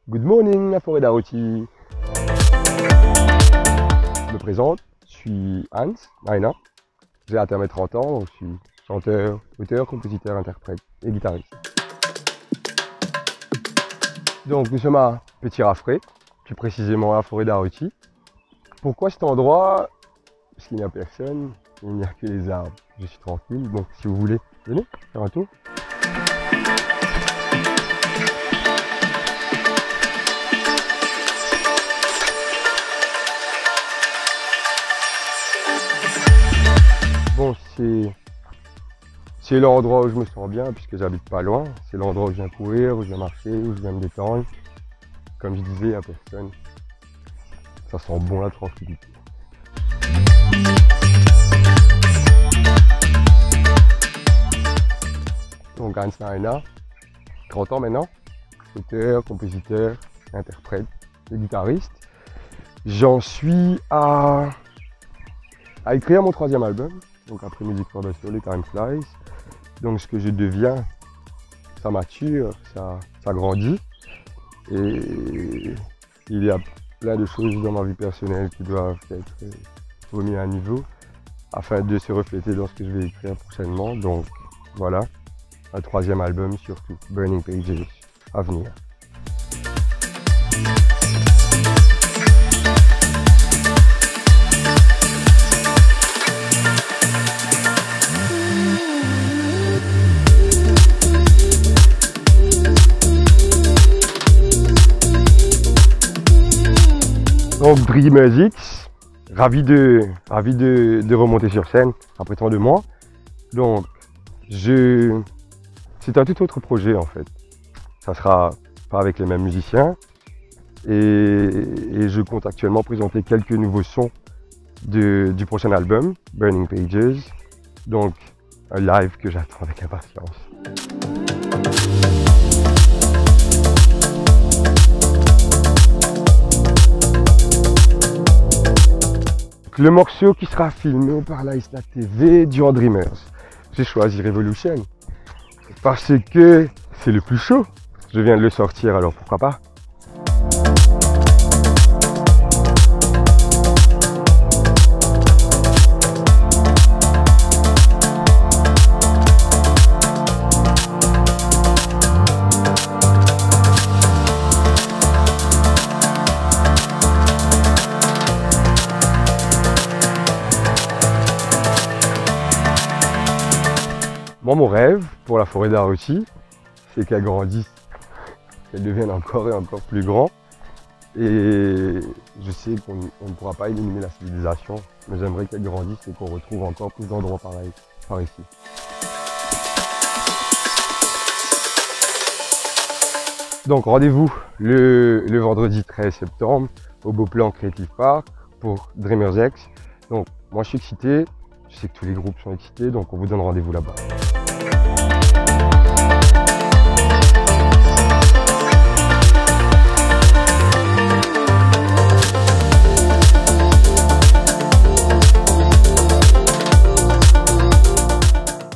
Good morning, la forêt d'Aroti. Je me présente, je suis Hans Maina. J'ai atteint mes 30 ans, donc je suis chanteur, auteur, compositeur, interprète et guitariste. Donc nous sommes à Petit Raffray, plus précisément à la forêt d'Aroti. Pourquoi cet endroit? Parce qu'il n'y a personne, il n'y a que les arbres. Je suis tranquille, donc si vous voulez, venez faire un tour. Bon, c'est l'endroit où je me sens bien puisque j'habite pas loin. C'est l'endroit où je viens courir, où je viens marcher, où je viens me détendre. Comme je disais, il n'y a personne. Ça sent bon la tranquillité. Donc Hans Maina, 30 ans maintenant, auteur, compositeur, interprète et guitariste. J'en suis à écrire mon 3e album. Donc après Music for the Soul et Time Flies. Donc ce que je deviens, ça mature, ça grandit. Et il y a plein de choses dans ma vie personnelle qui doivent être remis à niveau afin de se refléter dans ce que je vais écrire prochainement. Donc voilà, un 3e album surtout, Burning Pages, à venir. Donc Dreamers X, ravi de remonter sur scène après tant de mois. Donc c'est un tout autre projet en fait. Ça sera pas avec les mêmes musiciens et je compte actuellement présenter quelques nouveaux sons du prochain album, Burning Pages. Donc un live que j'attends avec impatience. Le morceau qui sera filmé par la Isla TV durant Dreamers. J'ai choisi Revolution parce que c'est le plus chaud. Je viens de le sortir, alors pourquoi pas. Moi, mon rêve pour la forêt d'Aroti, c'est qu'elle grandisse, qu'elle devienne encore et encore plus grand. Et je sais qu'on ne pourra pas éliminer la civilisation, mais j'aimerais qu'elle grandisse et qu'on retrouve encore plus d'endroits pareils par ici. Donc rendez-vous le vendredi 13 septembre au Beauplan Creative Park pour Dreamers X. Donc moi je suis excité, je sais que tous les groupes sont excités, donc on vous donne rendez-vous là-bas.